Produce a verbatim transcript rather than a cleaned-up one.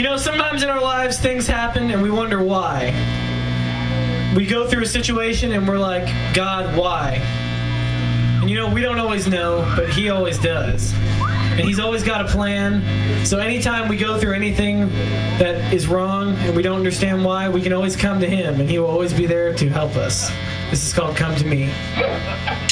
You know, sometimes in our lives things happen and we wonder why. We go through a situation and we're like, God, why? And you know, we don't always know, but He always does. And He's always got a plan. So anytime we go through anything that is wrong and we don't understand why, we can always come to Him and He will always be there to help us. This is called Come to Me.